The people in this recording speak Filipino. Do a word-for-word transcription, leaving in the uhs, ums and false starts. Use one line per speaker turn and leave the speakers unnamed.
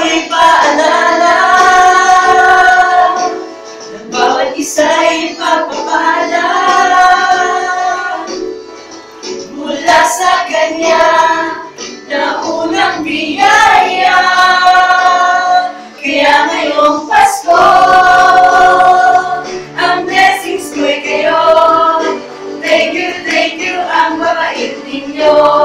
ako'y paalala ng bawat isa'y pagpapala mula sa Kanya na unang biyaya. Kaya ngayong Pasko, ang blessings ko'y kayo. Thank you, thank you, ang babait ninyo.